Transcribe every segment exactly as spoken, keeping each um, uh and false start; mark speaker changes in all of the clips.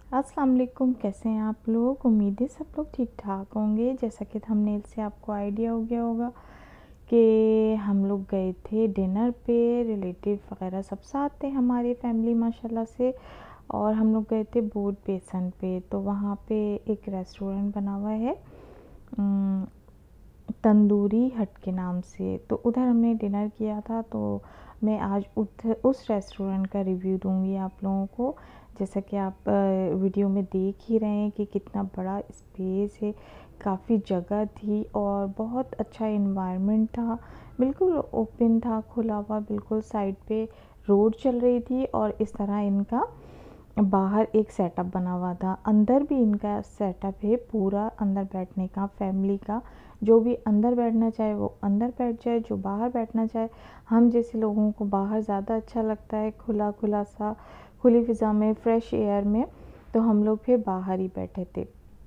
Speaker 1: अस्सलाम वालेकुम, कैसे हैं आप लोग। उम्मीद है सब लोग ठीक ठाक होंगे। जैसा कि थंबनेल से आपको आइडिया हो गया होगा कि हम लोग गए थे डिनर पे, रिलेटिव वगैरह सब साथ थे हमारी फैमिली माशाल्लाह से। और हम लोग गए थे बोट बेसन पे। तो वहाँ पे एक रेस्टोरेंट बना हुआ है उम, तंदूरी हट के नाम से। तो उधर हमने डिनर किया था। तो मैं आज उधर उस रेस्टोरेंट का रिव्यू दूंगी आप लोगों को। जैसा कि आप वीडियो में देख ही रहे हैं कि कितना बड़ा स्पेस है, काफ़ी जगह थी और बहुत अच्छा इन्वायरमेंट था। बिल्कुल ओपन था, खुला हुआ, बिल्कुल साइड पे रोड चल रही थी। और इस तरह इनका बाहर एक सेटअप बना हुआ था। अंदर भी इनका सेटअप है पूरा अंदर बैठने का, फैमिली का। जो भी अंदर बैठना चाहे वो अंदर बैठ जाए, जो बाहर बैठना चाहे। हम जैसे लोगों को बाहर ज़्यादा अच्छा लगता है, खुला खुला सा, खुली फ़िज़ा में, फ्रेश एयर में। तो हम लोग फिर बाहर ही बैठे थे।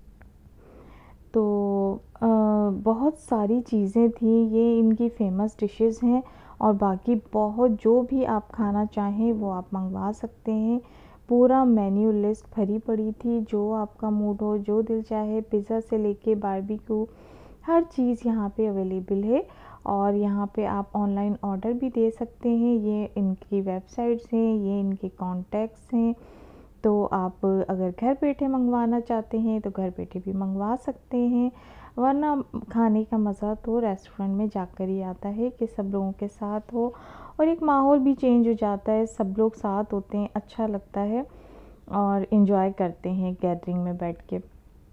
Speaker 1: तो आ, बहुत सारी चीज़ें थी, ये इनकी फ़ेमस डिशेज़ हैं। और बाकी बहुत जो भी आप खाना चाहें वो आप मंगवा सकते हैं। पूरा मेन्यू लिस्ट भरी पड़ी थी, जो आपका मूड हो, जो दिल चाहे, पिज़्ज़ा से लेके बारबेक्यू, हर चीज़ यहाँ पे अवेलेबल है। और यहाँ पे आप ऑनलाइन ऑर्डर भी दे सकते हैं। ये इनकी वेबसाइट्स हैं, ये इनके कॉन्टैक्ट्स हैं। तो आप अगर घर बैठे मंगवाना चाहते हैं तो घर बैठे भी मंगवा सकते हैं। वरना खाने का मज़ा तो रेस्टोरेंट में जाकर ही आता है कि सब लोगों के साथ हो और एक माहौल भी चेंज हो जाता है। सब लोग साथ होते हैं, अच्छा लगता है और इन्जॉय करते हैं गैदरिंग में बैठ के।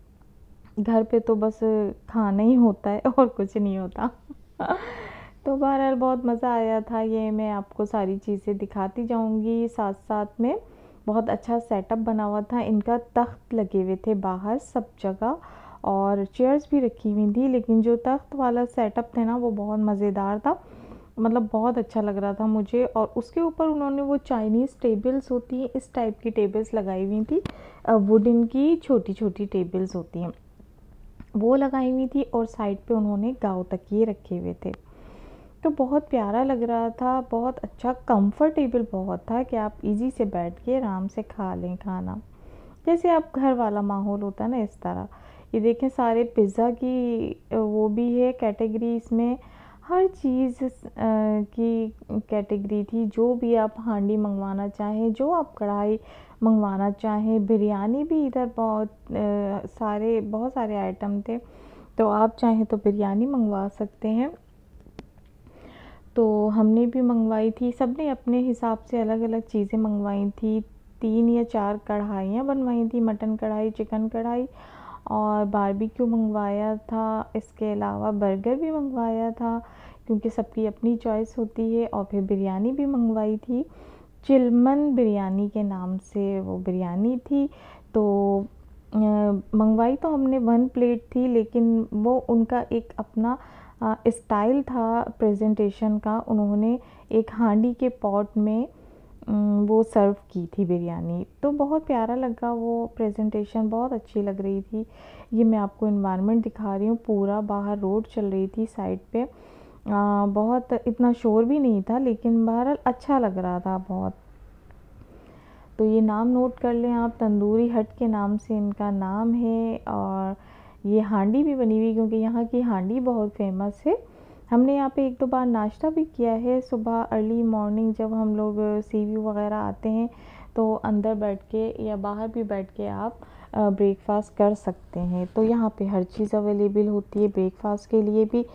Speaker 1: घर पे तो बस खाना ही होता है और कुछ नहीं होता। तो बहरहाल बहुत मज़ा आया था। ये मैं आपको सारी चीज़ें दिखाती जाऊंगी साथ साथ में। बहुत अच्छा सेटअप बना हुआ था। इनका तख्त लगे हुए थे बाहर सब जगह और चेयर्स भी रखी हुई थी। लेकिन जो तख्त वाला सेटअप था ना, वो बहुत मज़ेदार था। मतलब बहुत अच्छा लग रहा था मुझे। और उसके ऊपर उन्होंने वो चाइनीज़ टेबल्स होती हैं, इस टाइप की टेबल्स लगाई हुई थी। वुडन की छोटी छोटी टेबल्स होती हैं, वो लगाई हुई थी। और साइड पे उन्होंने गाँव तकिए रखे हुए थे। तो बहुत प्यारा लग रहा था, बहुत अच्छा, कंफर्टेबल बहुत था कि आप इजी से बैठ के आराम से खा लें खाना, जैसे आप घर वाला माहौल होता है ना, इस तरह। ये देखें, सारे पिज़्ज़ा की वो भी है कैटेगरी, इसमें हर चीज़ की कैटेगरी थी। जो भी आप हांडी मंगवाना चाहें, जो आप कढ़ाई मंगवाना चाहें, बिरयानी भी इधर बहुत आ, सारे बहुत सारे आइटम थे। तो आप चाहें तो बिरयानी मंगवा सकते हैं। तो हमने भी मंगवाई थी, सबने अपने हिसाब से अलग अलग चीज़ें मंगवाई थी। तीन या चार कढ़ाइयाँ बनवाई थी, मटन कढ़ाई, चिकन कढ़ाई और बारबेक्यू मंगवाया था। इसके अलावा बर्गर भी मंगवाया था, क्योंकि सबकी अपनी चॉइस होती है। और फिर बिरयानी भी मंगवाई थी, चिलमन बिरयानी के नाम से वो बिरयानी थी। तो मंगवाई तो हमने वन प्लेट थी, लेकिन वो उनका एक अपना स्टाइल था प्रेजेंटेशन का। उन्होंने एक हांडी के पॉट में वो सर्व की थी बिरयानी। तो बहुत प्यारा लगा वो प्रेजेंटेशन, बहुत अच्छी लग रही थी। ये मैं आपको इन्वायरमेंट दिखा रही हूँ, पूरा बाहर रोड चल रही थी साइड पे। आ, बहुत इतना शोर भी नहीं था, लेकिन बहरहाल अच्छा लग रहा था बहुत। तो ये नाम नोट कर लें आप, तंदूरी हट के नाम से इनका नाम है। और ये हांडी भी बनी हुई, क्योंकि यहाँ की हांडी बहुत फेमस है। हमने यहाँ पे एक दो बार नाश्ता भी किया है सुबह अर्ली मॉर्निंग, जब हम लोग सी व्यू वगैरह आते हैं तो अंदर बैठ के या बाहर भी बैठ के आप ब्रेकफास्ट कर सकते हैं। तो यहाँ पे हर चीज़ अवेलेबल होती है ब्रेकफास्ट के लिए भी।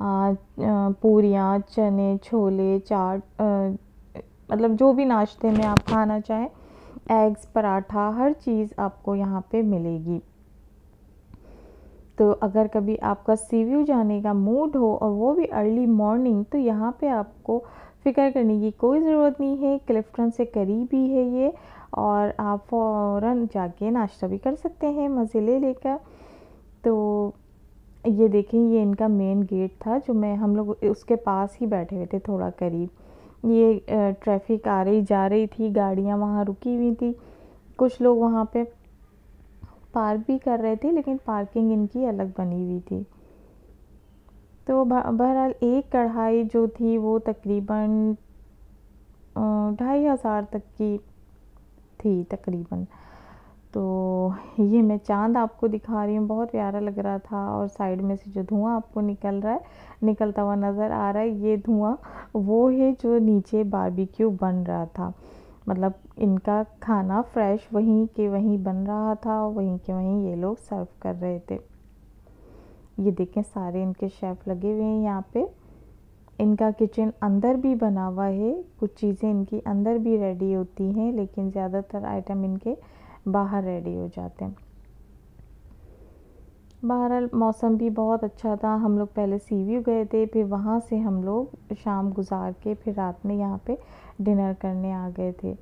Speaker 1: पूरियाँ, चने, छोले, चाट, मतलब जो भी नाश्ते में आप खाना चाहें, एग्स, पराठा, हर चीज़ आपको यहाँ पे मिलेगी। तो अगर कभी आपका सी व्यू जाने का मूड हो और वो भी अर्ली मॉर्निंग, तो यहाँ पे आपको फ़िक्र करने की कोई ज़रूरत नहीं है। क्लिफ्टन से करीब ही है ये, और आप फ़ौरन जाके नाश्ता भी कर सकते हैं मज़े ले लेकर। तो ये देखें, ये इनका मेन गेट था, जो मैं हम लोग उसके पास ही बैठे हुए थे, थोड़ा करीब। ये ट्रैफिक आ रही जा रही थी, गाड़ियाँ वहाँ रुकी हुई थी, कुछ लोग वहाँ पे पार्क भी कर रहे थे, लेकिन पार्किंग इनकी अलग बनी हुई थी। तो बहरहाल एक कढ़ाई जो थी वो तकरीबन ढाई हज़ार तक की थी तकरीबन। तो ये मैं चाँद आपको दिखा रही हूँ, बहुत प्यारा लग रहा था। और साइड में से जो धुआं आपको निकल रहा है, निकलता हुआ नज़र आ रहा है, ये धुआं वो है जो नीचे बारबेक्यू बन रहा था। मतलब इनका खाना फ्रेश वहीं के वहीं बन रहा था, वहीं के वहीं ये लोग सर्व कर रहे थे। ये देखें, सारे इनके शेफ़ लगे हुए हैं यहाँ पे। इनका किचन अंदर भी बना हुआ है, कुछ चीज़ें इनकी अंदर भी रेडी होती हैं, लेकिन ज़्यादातर आइटम इनके बाहर रेडी हो जाते हैं। बहरहाल मौसम भी बहुत अच्छा था। हम लोग पहले सी व्यू गए थे, फिर वहाँ से हम लोग शाम गुजार के फिर रात में यहाँ पे डिनर करने आ गए थे।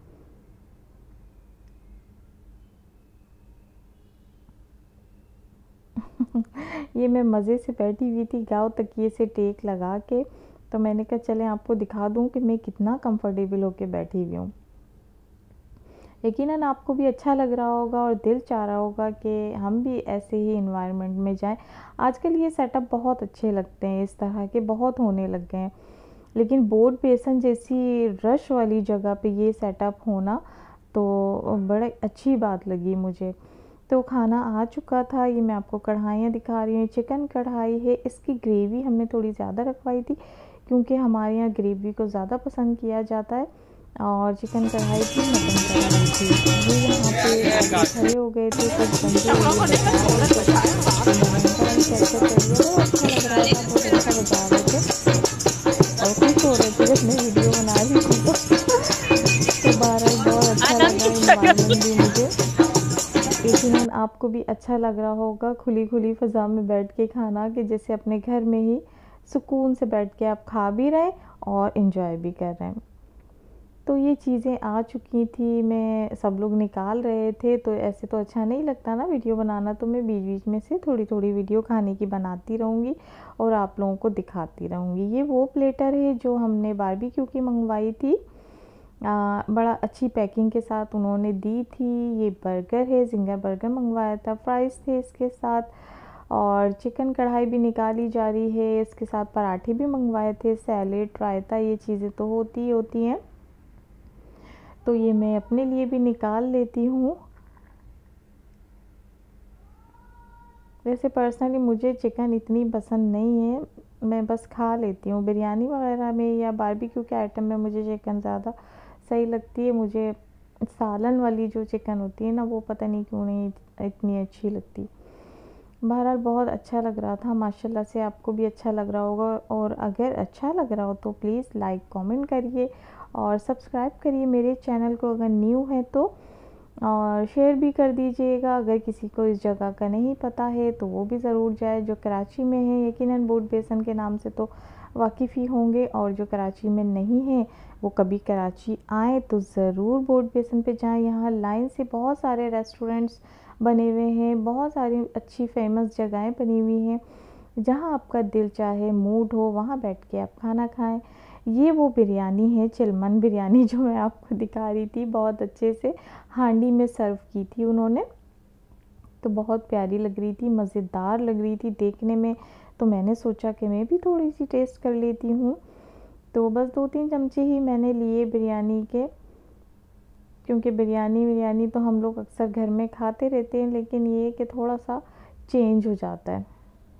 Speaker 1: ये मैं मज़े से बैठी हुई थी गाँव तकिए से टेक लगा के, तो मैंने कहा चलें आपको दिखा दूँ कि मैं कितना कंफर्टेबल होके बैठी हुई हूँ। यकीनन आपको भी अच्छा लग रहा होगा और दिल चाह रहा होगा कि हम भी ऐसे ही एनवायरनमेंट में जाएं। आजकल ये सेटअप बहुत अच्छे लगते हैं, इस तरह के बहुत होने लग गए हैं, लेकिन बोट बेसन जैसी रश वाली जगह पे ये सेटअप होना तो बड़ी अच्छी बात लगी मुझे। तो खाना आ चुका था, ये मैं आपको कढ़ाइयाँ दिखा रही हूँ। चिकन कढ़ाई है, इसकी ग्रेवी हमने थोड़ी ज़्यादा रखवाई थी क्योंकि हमारे यहाँ ग्रेवी को ज़्यादा पसंद किया जाता है। और चिकन कढ़ाई थी, मटन कढ़ाई थी। ये यहाँ पे आगे खड़े हो गए थे, कुछ बंदे ये बजा रहे थे, तो मैंने उनका भी कैप्चर कर लिया। बहुत अच्छा लग रहा था, बहुत अच्छा बजा रहे थे और खुश हो रहे थे जब मैं वीडियो बना रही थी तो तो बहरहाल बहुत अच्छा लगा एनवायरनमेंट भी मुझे। यकीनन आपको भी अच्छा लग रहा होगा खुली खुली फ़ज़ा में बैठ के खाना, कि जैसे अपने घर में ही सुकून से बैठ के आप खा भी रहे और एंजॉय भी कर रहे हैं। तो ये चीज़ें आ चुकी थी, मैं सब लोग निकाल रहे थे, तो ऐसे तो अच्छा नहीं लगता ना वीडियो बनाना, तो मैं बीच बीच में से थोड़ी थोड़ी वीडियो खाने की बनाती रहूँगी और आप लोगों को दिखाती रहूँगी। ये वो प्लेटर है जो हमने बारबेक्यू की मंगवाई थी, आ, बड़ा अच्छी पैकिंग के साथ उन्होंने दी थी। ये बर्गर है, जिंगर बर्गर मंगवाया था, फ्राइज़ थे इसके साथ, और चिकन कढ़ाई भी निकाली जा रही है। इसके साथ पराठे भी मंगवाए थे, सैलेड, रायता, ये चीज़ें तो होती ही होती हैं। तो ये मैं अपने लिए भी निकाल लेती हूँ। वैसे पर्सनली मुझे चिकन इतनी पसंद नहीं है, मैं बस खा लेती हूँ। बिरयानी वगैरह में या बारबेक्यू के आइटम में मुझे चिकन ज़्यादा सही लगती है। मुझे सालन वाली जो चिकन होती है ना, वो पता नहीं क्यों नहीं इतनी अच्छी लगती। बहरहाल बहुत अच्छा लग रहा था माशाल्लाह से, आपको भी अच्छा लग रहा होगा। और अगर अच्छा लग रहा हो तो प्लीज़ लाइक कमेंट करिए और सब्सक्राइब करिए मेरे चैनल को अगर न्यू है तो, और शेयर भी कर दीजिएगा। अगर किसी को इस जगह का नहीं पता है तो वो भी ज़रूर जाए। जो कराची में है यकीनन बोट बेसन के नाम से तो वाकिफ़ ही होंगे, और जो कराची में नहीं है वो कभी कराची आए तो ज़रूर बोट बेसन पे जाएं। यहाँ लाइन से बहुत सारे रेस्टोरेंट्स बने हुए हैं, बहुत सारी अच्छी फेमस जगहें बनी हुई हैं, जहाँ आपका दिल चाहे, मूड हो, वहाँ बैठ के आप खाना खाएं। ये वो बिरयानी है, चिलमन बिरयानी, जो मैं आपको दिखा रही थी, बहुत अच्छे से हांडी में सर्व की थी उन्होंने, तो बहुत प्यारी लग रही थी, मज़ेदार लग रही थी देखने में। तो मैंने सोचा कि मैं भी थोड़ी सी टेस्ट कर लेती हूँ। तो बस दो तीन चमचे ही मैंने लिए बिरयानी के, क्योंकि बिरयानी बिरयानी तो हम लोग अक्सर घर में खाते रहते हैं, लेकिन ये कि थोड़ा सा चेंज हो जाता है।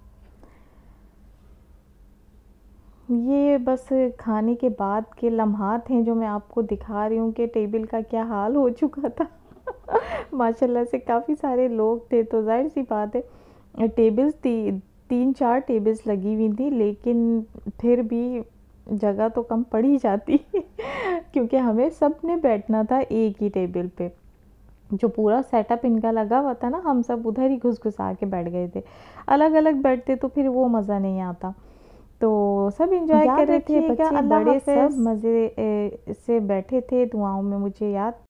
Speaker 1: ये बस खाने के बाद के लम्हात हैं जो मैं आपको दिखा रही हूँ कि टेबल का क्या हाल हो चुका था। माशाल्लाह से काफ़ी सारे लोग थे, तो जाहिर सी बात है टेबल्स ती, तीन चार टेबल्स लगी हुई थी, लेकिन फिर भी जगह तो कम पड़ ही जाती क्योंकि हमें सब ने बैठना था एक ही टेबल पे। जो पूरा सेटअप इनका लगा हुआ था ना, हम सब उधर ही घुस घुसा के बैठ गए थे। अलग अलग बैठते तो फिर वो मज़ा नहीं आता। तो सब एंजॉय कर रहे थे, बच्चे बड़े सब मज़े से बैठे थे, दुआओं में मुझे याद